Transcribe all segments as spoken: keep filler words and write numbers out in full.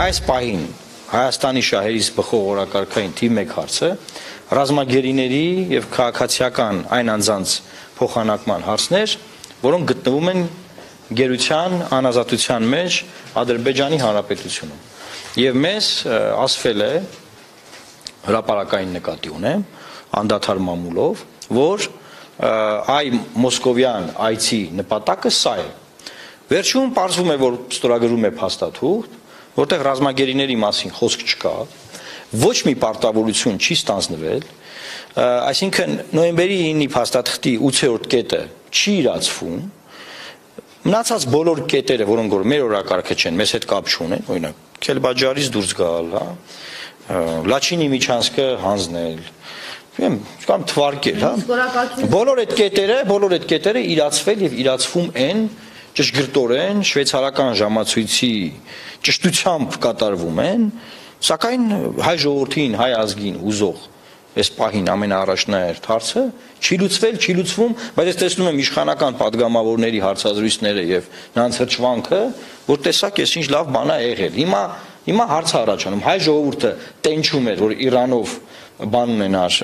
այս պահին Հայաստանի շահերից բխող օրակարգային թիվ մեկ հարցը ռազմագերիների եւ քաղաքացիական այն անձանց փոխանակման հարցներ, որոնք գտնվում են գերության անազատության մեջ Ադրբեջանի Հանրապետությունում։ Եվ մեզ ասվել է հրապարակային նկատի ունեմ, անդադար մամուլով, որ այ մոսկովյան այցի նպատակը սա է։ Վերջում պարզվում է, որ ստորագրում է փաստաթուղթ, որտեղ ռազմագերիների մասին խոսք չկա, ոչ մի պարտավորություն չի ստանձնվել, այսինքն նոյեմբերի ինը փաստաթղթի ութերորդ կետը չի իրացվում, մնացած բոլոր կետերը, որոնք որ մեր օրակարգը չեն, մեզ հետ կապ չունեն, օրինակ Քելբաջարից դուրս գալ, հա, Լաչինի միջանցքը հանձնել, կամ թվարկել, հա։ Բոլոր այդ կետերը, բոլոր այդ կետերը իրացվել եւ իրացվում են ճշգրտորեն շվեյցարական ժամացույցի ճշտությամբ կատարվում են, սակայն հայ ժողովրդին, հայ ազգին ուզող այս պահին ամենաառաջնահերթ հարցը չի լուծվել, չի լուծվում, բայց ես տեսնում եմ իշխանական падգամավորների հարցազրույցները եւ նրանց հրճվանքը, որ տեսակ ես ինչ լավ բան է եղել։ Հիմա հիմա հարցը առաջանում, հայ ժողովուրդը տենչում էր, որ Իրանով բան ունենար,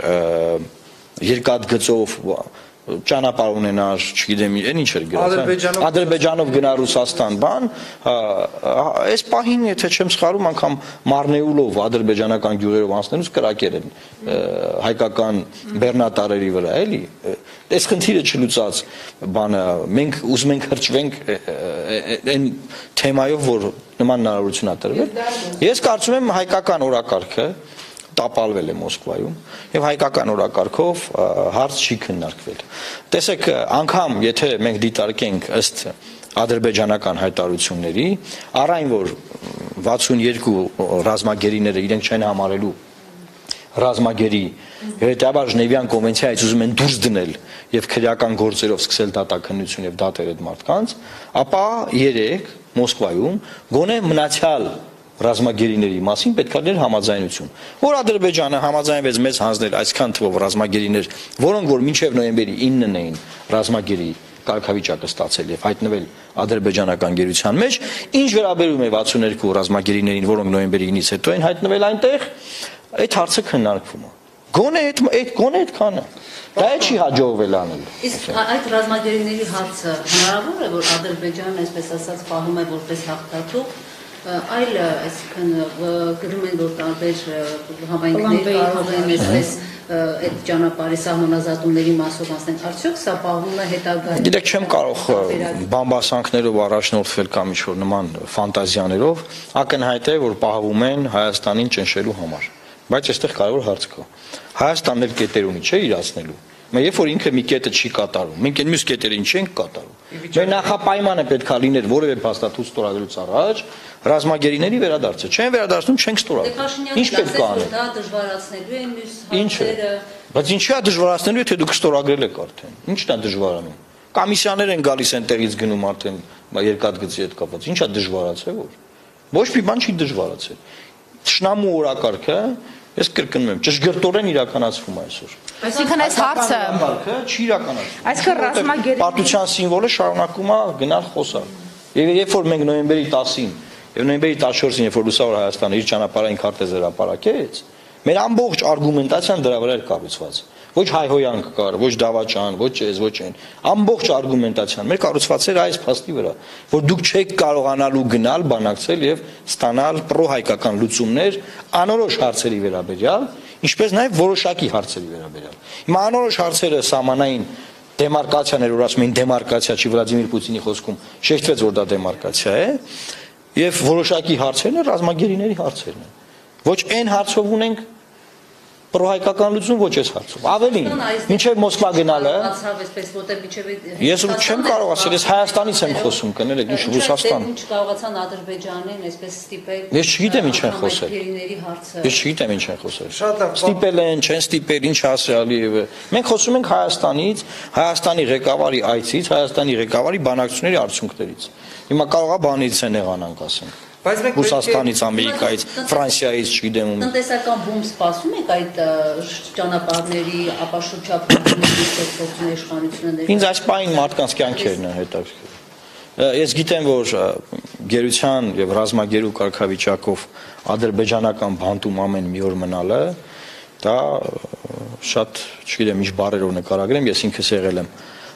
երկաթգծով ճանապարհ ունենար, չգիտեմ, այն ինչ էր գրած, Ադրբեջանով գնա Ռուսաստան, բան, այս պահին, եթե չեմ սխալվում, անգամ Մարնեուլով ադրբեջանական գյուղերով անցնելուց կրակեր են հայկական բեռնատարերի վրա, էլի, այս խնդիրը չլուծած բանը, մենք ուզում ենք հրճվենք այն թեմայով, որ նման հնարավորություն ա տրվել։ Ես կարծում եմ հայկական օրակարգը տապալվել է Մոսկվայում եւ հայկական օրակարգով հարց չի քննարկվել։ Տեսեք, անգամ եթե մենք դիտարկենք ըստ ադրբեջանական հայտարարությունների, առայն որ վաթսունյոթ ռազմագերիները իրենք չեն համարելու ռազմագերի, հետեւաբար Ժնևյան կոնվենցիայից ուզում են դուրս դնել եւ քրեական գործերով սկսել դատաքննություն եւ դատել այդ մարդկանց, ապա երեք Մոսկվայում գոնե մնացյալ ռազմագերիների մասին պետք է լիներ համաձայնություն, որ Ադրբեջանը համաձայնվեց մեզ հանձնել այսքան թվով ռազմագերիներ, որոնք որ մինչև նոյեմբերի իննն էին ռազմագերի կարգավիճակը ստացել եւ հայտնվել ադրբեջանական գերության մեջ, ինչ վերաբերում է վաթսունյոթ ռազմագերիներին, որոնք նոյեմբերի ինից հետո են հայտնվել այնտեղ, այդ հարցը քննարկվում է։ Գոնե այդ այդ գոնե այդքանը։ Դա չի հաջողվել անել։ Իսկ այդ ռազմագերիների հարցը հնարավոր է, որ Ադրբեջանը, այսպես ասած, պահում է որպես հաղթաթուղթ, այլ այսինքն գրում են, որ տարբեր համայնքներ կարող են այսպես այդ ճանապարհի սահմանազատումների մասով անցնել, արդյոք սա պահում է հետագայում։ Գիտեք, չեմ կարող բամբասանքներով առաջնորդվել կամ ինչ-որ նման ֆանտազիաներով, ակնհայտ է, որ պահվում են Հայաստանին ճնշելու համար, բայց այստեղ կարևոր հարց կա։ Հայաստանն էլ կետերումի չէ իրացնելու։ Մենք երբ որ ինքը մի կետը չի կատարում, մենք այն մյուս կետերին չենք կատարում։ Մեր նախապայմանը պետք է լիներ որևէ փաստաթուղթ ստորագրելուց առաջ ռազմագերիների վերադարձը։ Չեն վերադարձնում, չենք ստորագրում։ Ինչ պետք է անել։ Դա դժվարացնելու է մյուս հարցերը։ Բայց ինչի՞ է դժվարացնելու, եթե դուք ստորագրել եք արդեն։ Ի՞նչն է դժվարանում։ Կոմիսիաներ են գալիս այնտեղից գնում արդեն երկաթգծի հետ կապված։ Ի՞նչ է դժվարացել որ։ Ոչ մի բան չի դժվարացել։ Թշնամու օրակարգը, ես կրկնում եմ, ճշգրտորեն իրականացվում է այսօր։ Այսինքն այս հարցը չի իրականացվում։ Այսինքն ռազմագերիների պատմության սիմվոլը շարունակում է գնալ խոսալ։ Եվ երբ որ մենք նոյեմբերի տասին եւ նոյեմբերի տասնչորսին, երբ որ Լուսավոր Հայաստանը իր ճանապարհային քարտեզը հրապարակեց, մեր ամբողջ արգումենտացիան դրա վրա էր կառուցված։ Ոչ հայհոյանք կար, ոչ դավաճան, ոչ այս, ոչ այն։ Ամբողջ արգումենտացիան մեր կառուցված էր այս փաստի վրա, որ դուք չեք կարողանալու գնալ, բանակցել եւ ստանալ պրոհայկական լուծումներ անորոշ հարցերի վերաբերյալ, ինչպես նաեւ որոշակի հարցերի վերաբերյալ։ Հիմա անորոշ հարցերը սահմանային դեմարկացիաներ, որ ասում են դեմարկացիա չի Վլադիմիր Պուտինի խոսքում, շեշտվեց որ դա դեմարկացիա է, եւ որոշակի հարցերն են ռազմագերիների հարցերն են։ Ոչ այն հարցով ունենք պրոհայկական լուծում, ոչ այս հարցով։ Ավելին, մինչև Մոսկվա գնալը, ես չեմ կարող ասել, ես Հայաստանից եմ խոսում, կներեք, ինչ Ռուսաստան։ Ինչ կարողացան Ադրբեջանին այսպես ստիպել։ Ես չգիտեմ ինչ են խոսել։ Ես չգիտեմ ինչ են խոսել։ Ստիպել են, չեն ստիպել, ինչ ասյալի։ Մենք խոսում ենք Հայաստանից, Հայաստանի ղեկավարի այցից, Հայաստանի ղեկավարի բանակցությունների արդյունքներից։ Հիմա կարող է բանից են եղանանք ասենք։ Ռուսաստանից, Ամերիկայից, Ֆրանսիայից, չգիտեմ ում։ Տնտեսական բում սպասում եք այդ ճանապարհների ապաշրջապատումների ստեղծողների իշխանությունը։ Ինձ այս պահին մարդկանց կյանքերն են հետաքրքիր։ ես գիտեմ, որ գերության եւ ռազմագերու կարգավիճակով ադրբեջանական բանտում ամեն մի օր մնալը դա շատ, չգիտեմ, ինչ բառերով նկարագրեմ, ես ինքս եղել եմ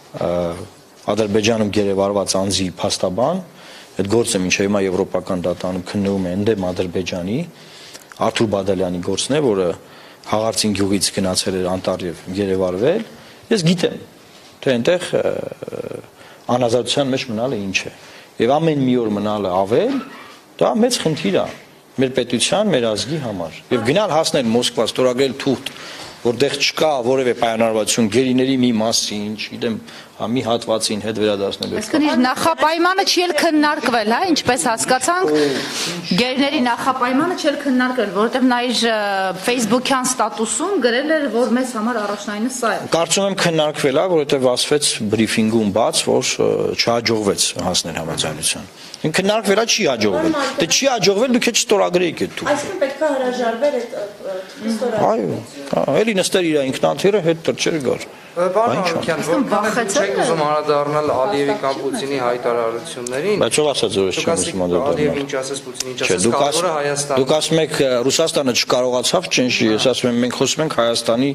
Ադրբեջանում գերեվարված անձի փաստաբան, այդ գործը մինչև հիմա եվրոպական դատանում քննվում է ընդդեմ Ադրբեջանի, Արթուր Բադալյանի գործն է, որը Հաղարծին գյուղից գնացել էր Անտարև գերեվարվել, ես գիտեմ, թե այնտեղ անազատության մեջ մնալը ինչ է։ Եվ ամեն մի օր մնալը ավել, դա մեծ խնդիր է մեր պետության, մեր ազգի համար։ Եվ գնալ հասնել Մոսկվա, ստորագրել թուղթ, որտեղ չկա որևէ պայմանավորվածություն գերիների մի մասին, չգիտեմ, մի հատվածին հետ վերադասնելու։ Այսինքն իր նախապայմանը չի էլ քննարկվել, հա, ինչպես հասկացանք, գերիների նախապայմանը չի էլ քննարկվել, որովհետև նա իր Facebook-յան ստատուսում գրել էր, որ մեզ համար առաջնայինը սա է։ Կարծում եմ քննարկվել է, որովհետև ասվեց բրիֆինգում բաց, որ չհաջողվեց հասնել համաձայնության։ Քննարկվել է, չի հաջողվել։ Դե չի հաջողվել, դուք էլ չստորագրեիք այդ թուղթը։ Այսինքն պետք է հրաժարվել այդ ստորագրումը։ Այո, էլի նստեր իր ինքնաթիռը հետ տրճեր գար։ Պարոն Հարությունյան, որքան չեք ուզում անդրադառնալ Ալիևի կամ Պուտինի հայտարարություններին։ Բայց ով ասաց որ ես չեմ ուզում անդրադառնալ։ Ալիևը ինչ ասես, Պուտինը ինչ ասես, կարևորը Հայաստանը։ Դուք ասում եք Ռուսաստանը չկարողացավ ճնշի, ես ասում եմ մենք խոսում ենք Հայաստանի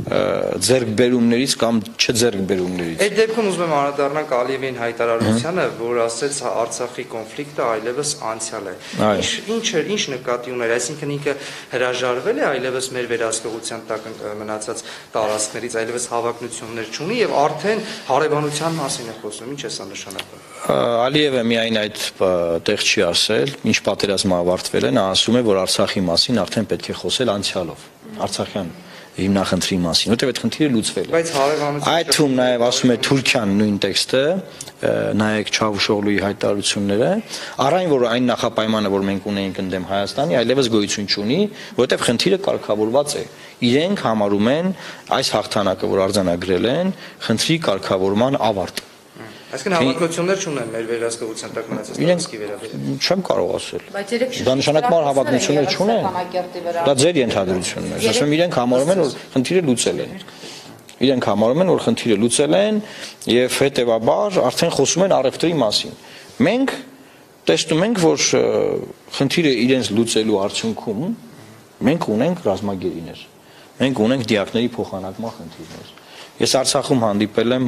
ձեռքբերումներից կամ չձեռքբերումներից։ Այդ դեպքում ուզում եմ անդրադառնալ Ալիևին հայտարարությանը, որ ասեց Արցախի կոնֆլիկտը այլևս անցյալ է։ Ինչ ինչ ինչ նկատի ուներ, այսինքն ինքը հրաժարվել է այլևս մեր վերահսկողության տակ մնացած տարածքներից, այլևս հավակնություններ չունի եւ արդեն հարևանության մասին է խոսում, ինչ է սա նշանակում։ Ալիևը միայն այդ տեղ չի ասել, ինչ պատերազմը ավարտվել է, նա ասում է, որ Արցախի մասին արդեն պետք է խոսել անցյալով, Արցախյան հիմնախնդրի մասին, որտեղ այդ խնդիրը լուծվել է։ Բայց հարևանություն այդ թվում նաև ասում է Թուրքիան նույն տեքստը, նայեք Չավուշօղլուի հայտարարությունները, առայն որ այն նախապայմանը, որ մենք ունեինք ընդդեմ Հայաստանի, այլևս գոյություն չունի, որտեղ խնդիրը կարգավորված է։ Իրենք համարում են այս հաղթանակը, որ արձանագրել են, խնդրի կարգավորման ավարտ։ Այսինքն հավակնություններ չունեն մեր վերահսկողության տակ մնացած տարածքի վերաբերյալ։ Չեմ կարող ասել։ Բայց երեք Դա նշանակում է հավակնություններ չունեն։ Դա ձեր ենթադրությունն է։ Ասում եմ իրենք համարում են, որ խնդիրը լուծել են։ Իրենք համարում են, որ խնդիրը լուծել են եւ հետեւաբար արդեն խոսում են առևտրի մասին։ Մենք տեսնում ենք, որ խնդիրը իրենց լուծելու արդյունքում մենք ունենք ռազմագերիներ։ Մենք ունենք դիակների փոխանակման խնդիրներ։ Ես Արցախում հանդիպել եմ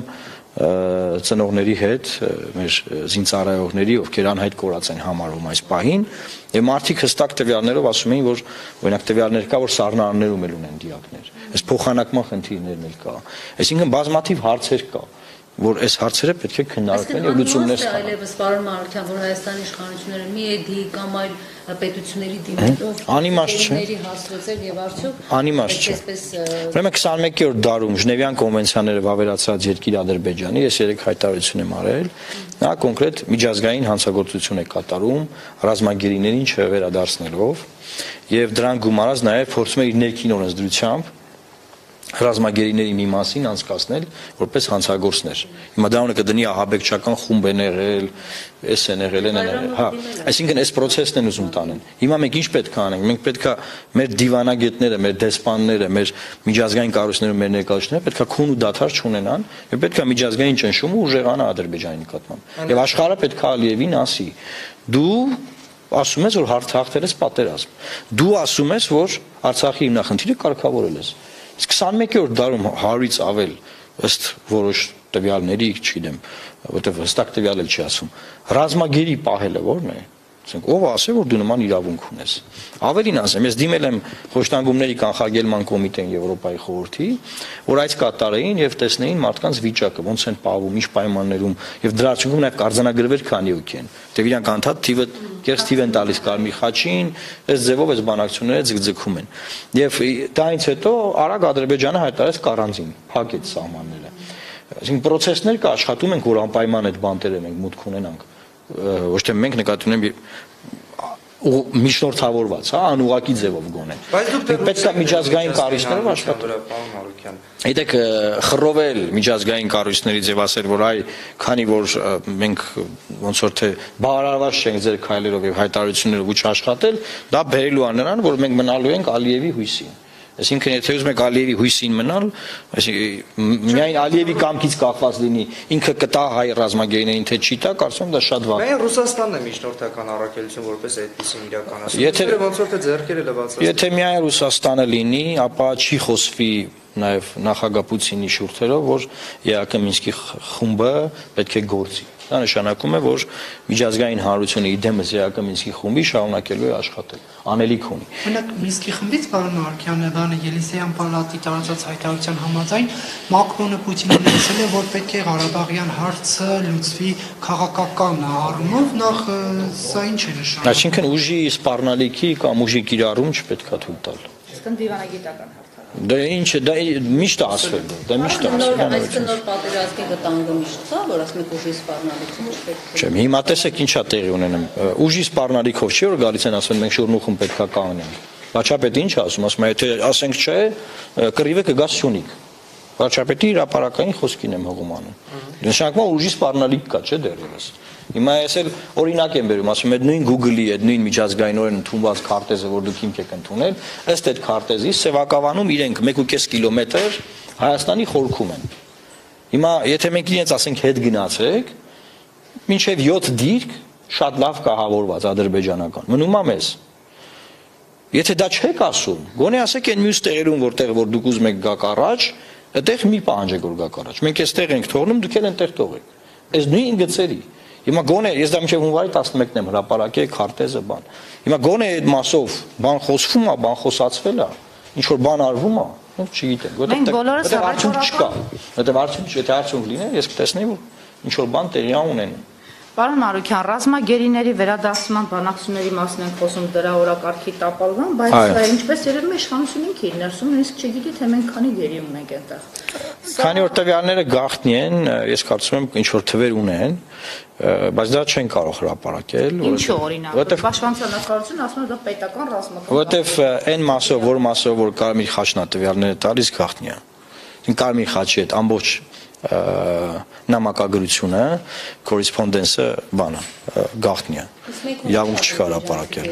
ծնողների հետ, մեր զինծառայողների, ովքեր անհայտ կորած են համարում այս պահին, եւ մարդիկ հստակ տվյալներով ասում էին, որ օրինակ տվյալներ կա, որ սառնարաններում էլ ունեն դիակներ։ Այս փոխանակման խնդիրներն էլ կա։ Այսինքն բազմաթիվ հարցեր կա, որ այս հարցերը պետք է քննարկվեն եւ լուծումներ ստանան։ Այլևս պարոն Մարուկյան, որ Հայաստանի իշխանությունները մի էդի կամ այլ պետությունների դիմելով անիմաստ չէ հասցրել եւ արդյոք անիմաստ չէ։ Ուրեմն քսանմեկերորդ դարում Ժնևյան կոնվենցիաները վավերացած երկիր Ադրբեջանի, ես երեք հայտարարություն եմ արել, նա կոնկրետ միջազգային հանցագործություն է կատարում ռազմագերիներին չվերադարձնելով եւ դրան գումարած նաեւ փորձում է իր ներքին օրենսդրությամբ ռազմագերիների մի մասին անցկացնել որպես հանցագործներ։ Հիմա դա ունը կդնի ահաբեկչական խումբ են եղել, էս են եղել, են եղել, հա, այսինքն այս process-ն են ուզում տանեն։ Հիմա մենք ինչ պետք է անենք։ Մենք պետք է մեր դիվանագետները, մեր դեսպանները, մեր միջազգային կառույցները, մեր ներկայացուցիչները պետք է քուն ու դադար չունենան, եւ պետք է միջազգային ճնշումը ուժեղանա Ադրբեջանի նկատմամբ։ Եվ աշխարհը պետք է Ալիևին ասի. դու ասում ես, որ հաղթել ես պատերազմ։ Դու ասում ես, որ Արցախի հիմնախնդիրը կարգավորել ես։ Իսկ քսանմեկերորդ դարում հարյուրից ավել ըստ որոշ տվյալների, չգիտեմ, որտեղ հստակ տվյալ էլ չի ասում, ռազմագերի պահելը ո՞րն է։ Ասենք ով ասե, որ դու նման իրավունք ունես։ Ավելին ասեմ, ես դիմել եմ խոշտանգումների կանխարգելման կոմիտեն Եվրոպայի խորհրդի, որ այս կատարեին եւ տեսնեին մարդկանց վիճակը, ոնց են պահվում, ինչ պայմաններում եւ դրա արդյունքում նաեւ կարձանագրվեր քանի հոգի են։ Դե իրանք անդադ թիվը կեղծ թիվ են տալիս Կարմիր խաչին, այս ձևով այս բանակցությունները ձգձգում են։ Եվ դրանից հետո արագ Ադրբեջանը հայտարարեց կարանտին, փակեց սահմանները։ Այսինքն process-ներ կա, աշխատում ենք, որ անպայման այդ բանտերը մենք մուտք ունենանք։ Ոչ թե մենք նկատի ունենք միջնորդավորված, հա, անուղակի ձևով գոնե։ Բայց դուք պետք է միջազգային կառույցներով աշխատել։ Գիտեք, խռովել միջազգային կառույցներից եւ ասել, որ այ քանի որ մենք ոնց որ թե բավարարված չենք ձեր քայլերով եւ հայտարարություններով ու չաշխատել, դա բերելու է նրան, որ մենք մնալու ենք Ալիևի հույսին։ Այսինքն եթե ուզում եք Ալիևի հույսին մնալ, այսինքն միայն Ալիևի կամքից կախված լինի, ինքը կտա հայ ռազմագերիներին թե չի տա, կարծում եմ դա շատ վատ։ Միայն Ռուսաստանն է միջնորդական առաքելություն որպես այդպեսին իրականացնում։ Եթե ոնց որ թե ձեռքերը լվացած։ Եթե միայն Ռուսաստանը լինի, ապա չի խոսվի նաև նախագահ Պուտինի շուրթերով, որ ԵԱԿ Մինսկի խումբը պետք է գործի։ Դա նշանակում է, որ միջազգային հանրությունը իդեմս ԵԱԿ Մինսկի խումբի շարունակելու է աշխատել, անելիք ունի։ Օրինակ Մինսկի խմբից պարոն Արաքյանը բանը Ելիսեյան պալատի տարածած հայտարարության համաձայն Մակրոնը Պուտինին ասել է, որ պետք է Ղարաբաղյան հարցը լուծվի քաղաքական առումով, նախ սա ինչ է նշանակում։ Այսինքն ուժի սպառնալիքի կամ ուժի կիրառում չպետք է թույլ տալ։ Իսկ դիվանագիտական հարց։ Դա ինչ է, դա միշտ է ասվել, դա միշտ է ասվել։ Այսինքն նոր պատերազմի վտանգը միշտ կա, որ ասում եք ուժի սպառնալիքին չպետք է։ Չէ, հիմա տեսեք ինչա տեղի ունենում։ Ուժի սպառնալիքով չի որ գալիս են ասում մենք շուրնուխում պետքա կանգնենք։ Վարչապետը ինչ ասում, ասում է եթե ասենք չէ, կռիվը կգա Սյունիք։ Վարչապետի հրապարակային խոսքին եմ հողում անում։ Նշանակում է ուժի սպառնալիք կա, չէ՞ դեռևս։ Հիմա ես էլ օրինակ եմ բերում, ասում եմ այդ նույն Google-ի, այդ նույն միջազգայինորեն ընդունված քարտեզը, որ դուք հիմք եք ընդունել, ըստ այդ քարտեզի Սևակավանում իրենք մեկ ու կես կիլոմետր Հայաստանի խորքում են։ Հիմա եթե մենք իրենց ասենք հետ գնացեք, մինչև յոթ դիրք շատ լավ կահավորված ադրբեջանական։ Մնում է մեզ։ Եթե դա չեք ասում, գոնե ասեք այն մյուս տեղերում, որտեղ որ դուք ուզում եք գաք առաջ, այդտեղ մի պահանջեք որ գաք առաջ։ Մենք այստեղ ենք թողնում, դուք էլ այնտեղ թողեք։ Այս նույն գծերի Հիմա գոնե ես դա մինչև հունվարի տասնմեկն եմ հրապարակել քարտեզը բան։ Հիմա գոնե այդ մասով բան խոսվում է, բան խոսացվել է, ինչ որ բան արվում է, չգիտեմ, որտեղ արդյունք չկա։ Որտեղ արդյունք, եթե արդյունք լիներ, ես կտեսնեի որ ինչ որ բան տեղի ունեն։ Պարոն Մարուկյան, ռազմագերիների վերադասման բանակցությունների մասին ենք խոսում դրա օրակարգի տապալման, բայց ինչպես երևում է իշխանությունը ինքը իր ներսում նույնիսկ չգիտի թե մենք քանի գերի ունենք այնտեղ։ Քանի որ տվյալները գաղտնի են, ես կարծում եմ ինչ որ թվեր ունեն, բայց դա չեն կարող հրապարակել, Ինչու օրինակ։ Պաշտպանության նախարարությունը ասում է դա պետական ռազմական։ Որովհետև այն մասով, որ մասով որ Կարմիր խաչն է տվյալները տալիս գաղտնի է։ Կարմիր խաչի հետ ամբողջ նամակագրությունը, կորեսպոնդենսը բանը, գաղտնի է։ Իրավունք չկա հրապարակել։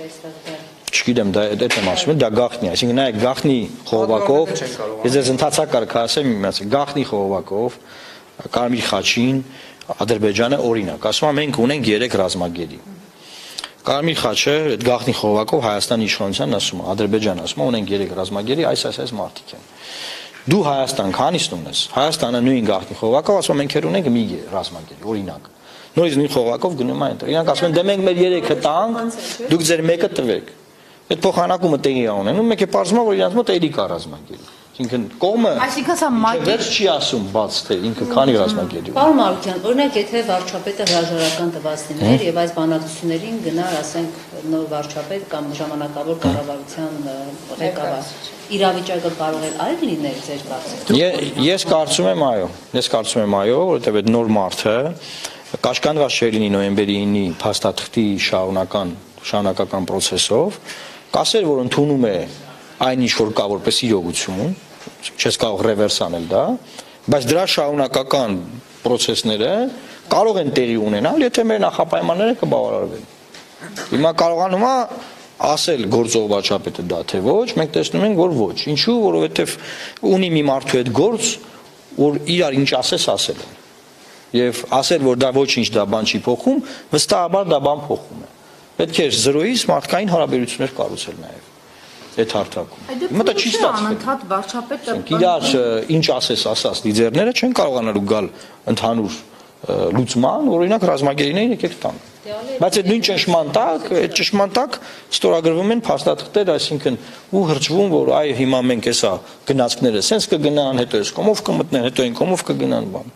Չգիտեմ, դա այդ եմ ասում, դա գաղտնի է, այսինքն նայեք գաղտնի խողովակով, ես ես ընդհանրական ասեմ իմաց, գաղտնի խողովակով Կարմիր խաչին Ադրբեջանը օրինակ, ասում եմ մենք ունենք երեք ռազմագերի։ Կարմիր խաչը այդ գաղտնի խողովակով Հայաստանի իշխանությանն ասում է, Ադրբեջանը ասում է ունենք երեք ռազմագերի, այս այս այս մարդիկ են։ Դու Հայաստան քանիսն ունես, Հայաստանը նույն գաղտնի խողովակով ասում մենք էլ ունենք մի ռազմագերի, օրինակ։ Նույնիսկ նույն խողովակով գնում են այնտեղ։ Իրանք ասում են դե մենք մեր երեքը տանք, դուք ձեր մեկը տվեք։ Այդ փոխանակումը տեղի է ունենում, մեկ է պարզվում է որ իրանք մոտ էլի կա ռազմագերի։ Այսինքն կողմը Այսինքն սա մակի չի ասում բաց թե ինքը քանի ռազմագերի ունի։ Պարոն Մարուկյան, օրինակ եթե վարչապետը հրաժարական տված լիներ եւ այս բանակցություններին գնար, ասենք, նոր վարչապետ կամ ժամանակավոր կառավարության ղեկավար, իրավիճակը կարող է այլ լինել ձեր կարծիքով։ Ես կարծում եմ այո, ես կարծում եմ այո, որովհետեւ այդ նոր մարդը կաշկանդված չէ լինի նոյեմբերի ինի փաստաթղթի շարունական շարունակական process-ով, կասեր որ ընդունում է այն ինչ որ կա որպես իրողություն, չես կարող ռևերս անել դա, բայց դրա շարունակական process-ները կարող են տեղի ունենալ, եթե մեր նախապայմանները կբավարարվեն։ Հիմա կարողանում է ասել գործող վարչապետը դա թե ոչ, մենք տեսնում ենք որ ոչ։ Ինչու, որովհետև ունի մի մարդու հետ գործ, որ իրար ինչ ասես ասել են։ Եվ ասել որ դա ոչինչ դա բան չի փոխում, վստահաբար դա բան փոխում է։ Պետք է զրոյից մարդկային հարաբերություններ կառուցել նաև այդ հարթակում։ Հիմա դա չի ստացվում։ Անընդհատ վարչապետը իրար ինչ ասես ասած լիդերները չեն կարողանալու գալ ընդհանուր լուծման, օրինակ ռազմագերիներին եկեք տանք։ Բայց այդ նույն ճշմարտ տակ, այդ ճշմարտ տակ ստորագրվում են փաստաթղթեր, այսինքն ու հրճվում, որ այ հիմա մենք էսա գնացքները սենց կգնան, հետո էս կոմով կմտնեն, հետո այն կոմով կգնան բան։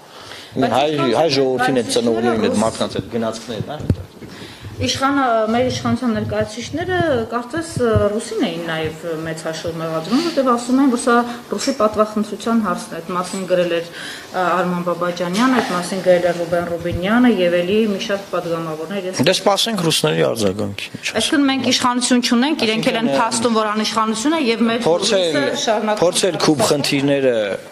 Հայ հայ ժողովրդին այդ ծնողներին այդ մակնած այդ գնացքներն, հա։ Իշխանը մեր իշխանության ներկայացուցիչները կարծես ռուսին էին նաև մեծ հաշվով մեղադրում, որտեղ ասում են, որ սա ռուսի պատվախնդրության հարցն է, այդ մասին գրել էր Արման Բաբաջանյանը, այդ մասին գրել էր Ռուբեն Ռուբինյանը եւ էլի մի շարք պատգամավորներ։ Դե սպասենք ռուսների արձագանքին։ Այսինքն մենք իշխանություն չունենք, իրենք էլ են փաստում, որ անիշխանություն է եւ մեր փորձել փորձել քուբ խնդիրները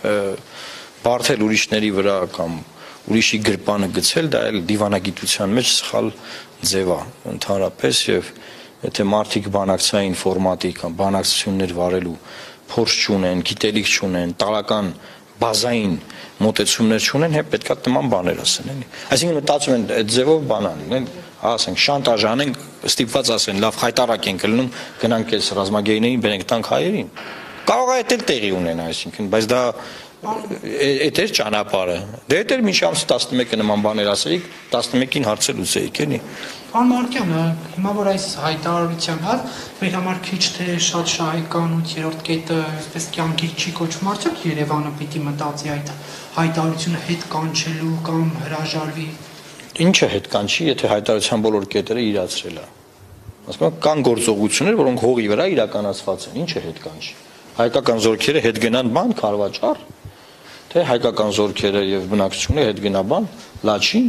բարթել ուրիշների վրա կամ ուրիշի գրպանը գցել, դա էլ դիվանագիտության մեջ սխալ ձև է ընդհանրապես եւ եթե մարդիկ բանակցային ֆորմատի կամ բանակցություններ վարելու փորձ չունեն, գիտելիք չունեն, տարական բազային մոտեցումներ չունեն, հե պետքա նման բաներ ասեն, էլի։ Այսինքն մտածում են այդ ձևով բանան, են, ասենք շանտաժ անենք, ստիպված ասեն, լավ խայտարակ ենք լնում, գնանք այս ռազմագերիներին, բերենք տանք հայերին։ Կարող է դա տեղի ունենա, այսինքն, բայց դա այդ է ճանապարհը։ Դե դա մինչ ամսի տասնմեկը նման բաներ ասեիք, տասնմեկին հարցը լուծեիք, էլի։ Պարոն Մարկյան, հիմա որ այս հայտարարության հատ մեր համար քիչ թե շատ շահեկան ութերորդ կետը այսպես կյանքի չի կոչվում, արդյոք Երևանը պիտի մտածի այդ հայտարարությունը հետ կանչելու կամ հրաժարվի։ Ինչը հետ կանչի, եթե հայտարարության բոլոր կետերը իրացրել է։ Ասում եմ, կան գործողություններ, որոնք հողի վրա իրականացված են, ինչը հետ կանչի։ Հայկական զորքերը հետ գնան բան, քարվաճառ, թե հայկական զորքերը եւ բնակչությունը հետ գնա բան, լաչին։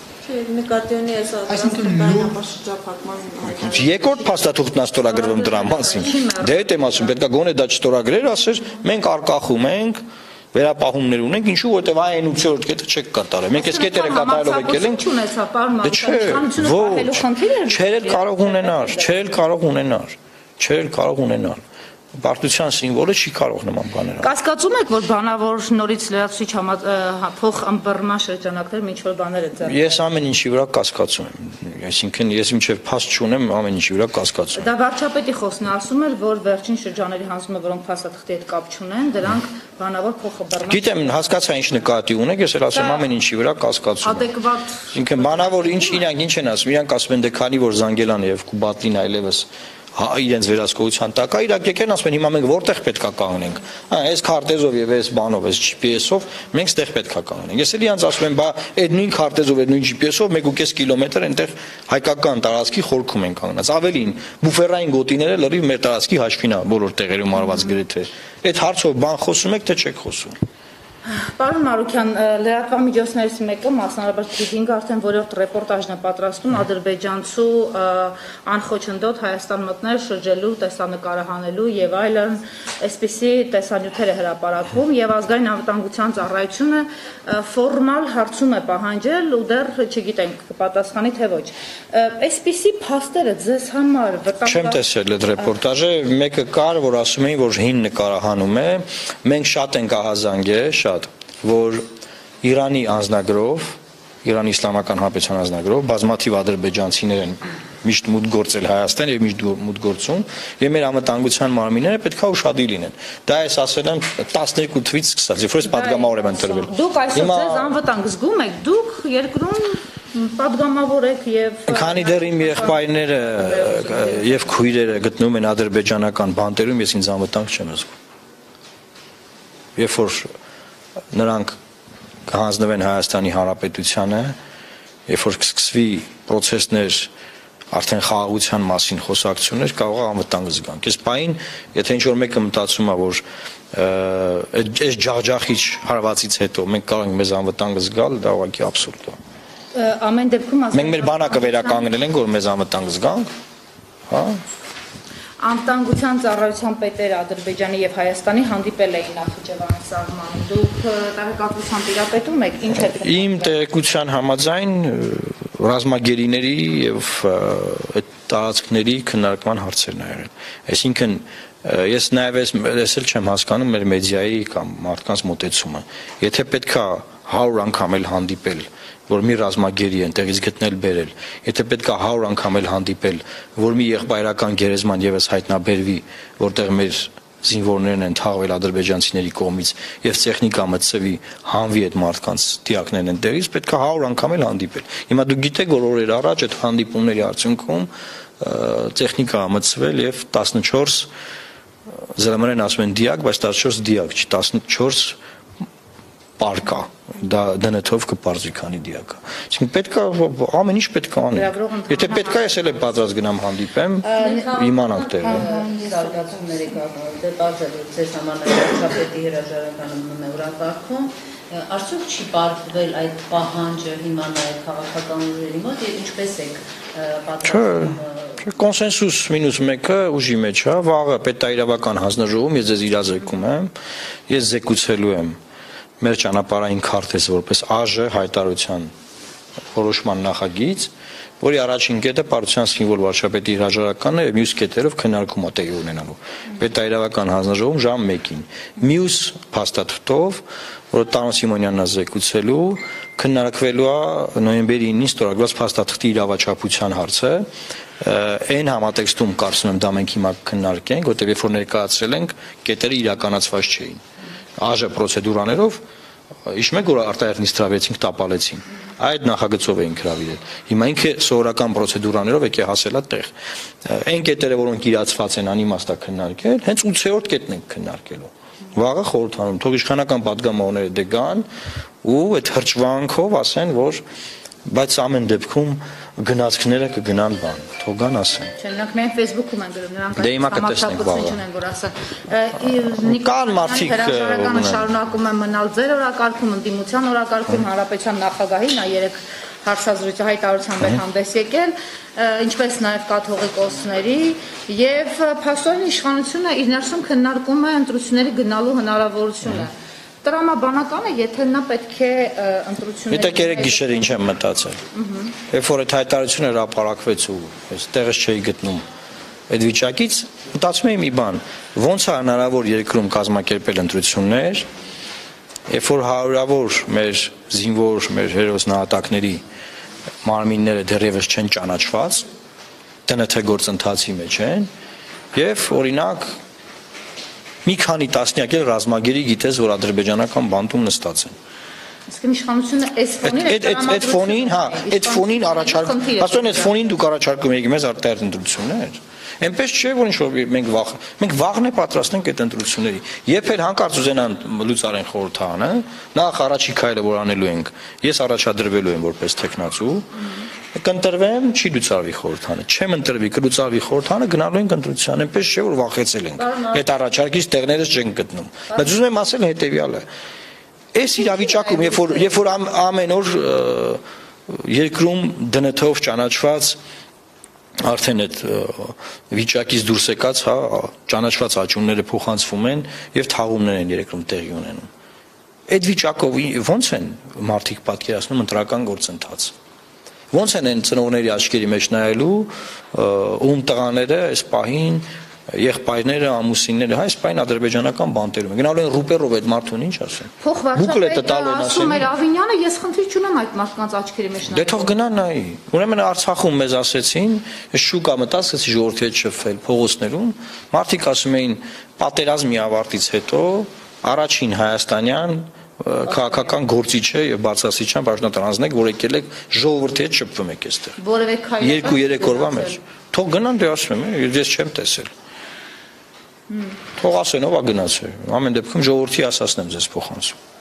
Նկատի ունի այս այսինքն համաշրջափակման Երկրորդ փաստաթուղթն է ստորագրվում դրա մասին։ Դե այդ եմ ասում, պետք է գոնե դա չստորագրեր, ասեր, մենք արկախում ենք, վերապահումներ ունենք, ինչու որտեվ այն ութերորդ կետը չեք կատարել։ Մենք այս կետերը կատարելով եկել ենք։ Չունեցա, պարոն Մարկյան, ոչ, չեր կարող ունենար, չեր կարող ունենար, չեր կարող ունենալ։ Պարտության սիմվոլը չի կարող նման բաներ անել։ Կասկածում եք, որ բանավոր նորից լրացուցիչ փող ըմբռնման շրջանակներ ինչ որ բաներ են ձեռք։ Ես ամեն ինչի վրա կասկածում եմ։ Այսինքն ես մինչև փաստ չունեմ, ամեն ինչի վրա կասկածում եմ։ Դա վարչապետի խոսքն ասում էր, որ վերջին շրջանների հանձնումը, որոնք փաստաթղթի հետ կապ չունեն, դրանք բանավոր փող ըմբռնման։ Գիտեմ, հասկացա ինչ նկատի ունեք, ես էլ ասեմ ամեն ինչի վրա կասկածում եմ։ Adekvat։ Ինքը բանավոր ինչ իրանք ինչ են ասում, իրանք ասում են դե քանի որ Զանգելան եւ Կուբատին այլևս հա իրենց վերահսկողության տակ է, իրակ եկեն ասում են հիմա մենք որտեղ պետքա կանգնենք։ Հա, այս քարտեզով եւ այս բանով, այս G P S-ով մենք ստեղ պետքա կանգնենք։ Ես էլ իրանց ասում եմ, բա այդ նույն քարտեզով, այդ նույն G P S-ով մեկ ու կես կիլոմետր այնտեղ հայկական տարածքի խորքում են կանգնած։ Ավելին, բուֆերային գոտիները լրիվ մեր տարածքի հաշվին է բոլոր տեղերում արված գրեթե։ Այդ հարցով բան խոսում եք, թե չեք խոսում։ Պարոն Մարուկյան, լրատվամիջոցներից մեկը, մասնավորապես Թիվինգը արդեն որորդ ռեպորտաժն է պատրաստում ադրբեջանցու անխոչնդոտ Հայաստան մտներ շրջելու, տեսանկարահանելու եւ այլն, այսպիսի տեսանյութեր է հրապարակվում եւ ազգային անվտանգության ծառայությունը ֆորմալ հարցում է պահանջել ու դեռ չգիտենք կպատասխանի թե ոչ։ Այսպիսի փաստերը ձեզ համար վտանգ Չեմ տեսել այդ ռեպորտաժը, մեկը կար, որ ասում էին, որ հին նկարահանում է, մենք շատ ենք ահազանգել, շատ որ Իրանի անձնագրով, Իրանի Իսլամական Հանրապետության անձնագրով բազմաթիվ ադրբեջանցիներ են միշտ մուտք գործել Հայաստան եւ միշտ մուտք գործում եւ մեր անվտանգության մարմինները պետքա ուշադիր լինեն։ Դա ես ասել եմ տասներկու թվից սկսած, երբ որ ես падգամավոր եմ ընտրվել։ Դուք այսօր ձեզ անվտանգ զգում եք, դուք երկրում падգամավոր եք եւ Քանի դեռ իմ եղբայրները եւ քույրերը գտնվում են ադրբեջանական բանտերում, ես ինձ անվտանգ չեմ զգում։ Երբ որ նրանք կհանձնվեն Հայաստանի Հանրապետությանը, երբ որ կսկսվի process-ներ արդեն խաղաղության մասին խոսակցություններ, կարող է անվտանգ զգանք։ Այս բային, եթե ինչ-որ մեկը մտածում է, որ այս ջախջախիչ հարվածից հետո մենք կարող ենք մեզ անվտանգ զգալ, դա ուղղակի աբսուրդ է։ Ամեն դեպքում Մենք մեր բանակը վերականգնել ենք, որ մեզ անվտանգ զգանք, հա։ Անվտանգության ծառայության պետերը Ադրբեջանի եւ Հայաստանի հանդիպել էին Նախիջևանի սահմանում։ Դուք տեղեկատվությամբ տիրապետում եք, ինչ է։ Իմ տեղեկության համաձայն ռազմագերիների եւ այդ տարածքների քննարկման հարցերն ա եղել։ Այսինքն ես նաեւ ես էլ չեմ հասկանում մեր մեդիայի կամ մարդկանց մոտեցումը։ Եթե պետքա հարյուր անգամ էլ հանդիպել, որ մի ռազմագերի են տեղից գտնել բերել, եթե պետքա հարյուր անգամ էլ հանդիպել, որ մի եղբայրական գերեզման եւս հայտնաբերվի, որտեղ մեր զինվորներն են թաղվել ադրբեջանցիների կողմից եւ տեխնիկա մտցվի հանվի այդ մարդկանց դիակներն են տեղից, պետքա հարյուր անգամ էլ հանդիպել։ Հիմա դուք գիտեք, որ օրեր առաջ այդ հանդիպումների արդյունքում տեխնիկա մտցվել եւ տասնչորս զրմերեն ասում են դիակ, բայց տասնչորս դիակ չի, տասնչորս պարկա, դա դնեթով կպարզվի քանի դիակա։ Այսինքն պետք է ամեն ինչ պետք է անել։ Եթե պետք է ես էլ պատրաստ գնամ հանդիպեմ, իմանանք տեղը։ Զարգացումների դե բարձր ձեզ համար վարչապետի հրաժարականը մնում է օրակարգում, արդյոք չի պարտվել այդ պահանջը հիմա նաև քաղաքական ուժերի մոտ եւ ինչպես եք պատրաստվում։ Կոնսենսուս մինուս մեկը ուժի մեջ է, վաղը պետաիրավական հանձնաժողովում ես ձեզ իրազեկում եմ, ես զեկուցելու եմ մեր ճանապարհային քարտեզը որպես ԱԺ հայտարարության որոշման նախագիծ, որի առաջին կետը Պարտության զինվոր վարչապետի հրաժարականն է եւ մյուս կետերով քննարկումը տեղի ունենալու։ Պետայրավական հանձնաժողովում ժամ մեկին։ Մյուս փաստաթղթով, որը Տանո Սիմոնյանն է զեկուցելու, քննարկվելու է նոյեմբերի ինին ստորագրված փաստաթղթի իրավաչափության հարցը։ Այն համատեքստում կարծում եմ դա մենք հիմա քննարկենք, որտեղ երբ որ ներկայացրել ենք, կետերը իրականացված չէին։ Աժ պրոցեդուրաներով Իշմ եք որ արտահերտ նիստրավեցինք տապալեցին։ Այդ նախագծով էինք հրավիրել։ Հիմա ինքը սովորական պրոցեդուրաներով եկե հասել է տեղ։ Այն կետերը, որոնք իրացված են անիմաստա քննարկել, հենց ութերորդ կետն ենք քննարկելու։ Վաղը խորհրդանում թող իշխանական падգամավորները դե գան ու այդ հրճվանքով ասեն, որ բայց ամեն դեպքում գնացքները կգնան բան, թող գան ասեն։ Չէ, նրանք միայն Facebook-ում են գրում, նրանք Դե հիմա կտեսնենք վաղը։ չունեն, որ ասա։ Նիկոլ հրաժարականը շարունակում է մնալ ձեր օրակարգում, ընդդիմության օրակարգում, հանրապետության նախագահի, նա երեք հարցազրույցը հայտարարության մեջ հանդես եկել, ինչպես նաև կաթողիկոսների եւ փաստորեն իշխանությունը իր ներսում քննարկում է ընտրությունների գնալու հնարավորությունը։ Տրամաբանական է, եթե նա պետք է ընտրությունների։ Եթե երեք գիշերը ինչ եմ մտածել։ Երբ որ այդ հայտարարությունը հրապարակվեց ու այս տեղս չէի գտնում այդ վիճակից, մտածում էի մի բան, ոնց է հնարավոր երկրում կազմակերպել ընտրություններ, երբ որ հարյուրավոր մեր զինվոր, մեր հերոս նահատակների մարմինները դեռևս չեն ճանաչված, ՏՆԹ գործընթացի մեջ են, եւ օրինակ մի քանի տասնյակ էլ ռազմագերի գիտես, որ ադրբեջանական բանտում նստած են։ Իսկ իշխանությունը այս ֆոնին այդ ֆոնին, հա, այդ ֆոնին առաջարկում, ասում են այդ ֆոնին դուք առաջարկում եք մեզ արտահերտ ընտրություններ։ Այնպես չէ, որ ինչ որ մենք վաղ, մենք վաղն է պատրաստենք այդ ընտրությունների։ Երբ էլ հանկարծ ուզենան լուծարեն խորհրդանը, նախ առաջի քայլը որ անելու ենք, ես առաջադրվելու եմ որպես տեխնացու, կընտրվեմ, չի լուծարվի խորհրդանը, չեմ ընտրվի, կլուծարվի խորհրդանը, գնալու ենք ընտրության, այնպես չէ, որ վախեցել ենք։ Այդ առաջարկից տեղներս չենք գտնում։ Բայց ուզում եմ ասել հետեւյալը։ Այս իրավիճակում, երբ որ երբ որ ամեն օր երկրում ԴՆԹ-ով ճանաչված արդեն այդ վիճակից դուրս եկած, հա, ճանաչված աճունները փոխանցվում են եւ թաղումներ են երկրում տեղի ունենում։ Այդ վիճակով ո՞նց են մարդիկ պատկերացնում ընտրական գործընթաց։ Ոնց են այն ծնողների աչքերի մեջ նայելու, ում տղաները այս պահին, եղբայրները, ամուսինները, այս պահին ադրբեջանական բանտերում են։ Գնալու են ռուպերով այդ մարդուն ինչ ասեն։ Փոխվարչապետը ասում էր Ավինյանը, ես խնդիր չունեմ այդ մարդկանց աչքերի մեջ նայել։ Դե թող գնա նայի։ Ուրեմն Արցախում մեզ ասեցին, այս շուկա մտածեցի ժողովրդի հետ շփվել փողոցներում, մարդիկ ասում էին պատերազմի ավարտից հետո առաջին հայաստանյան քաղաքական գործիչ է եւ բացասիչան բաժնետրանձնեք, որ եկել եք ժողովրդի հետ շփվում եք այստեղ։ Որևէ քայլ երկու-երեք օրվա մեջ։ Թող գնան, դե ասում եմ, ես չեմ տեսել։ Թող ասեն ով է գնացել։ Ամեն դեպքում ժողովրդի ասածն եմ ձեզ փոխանցում։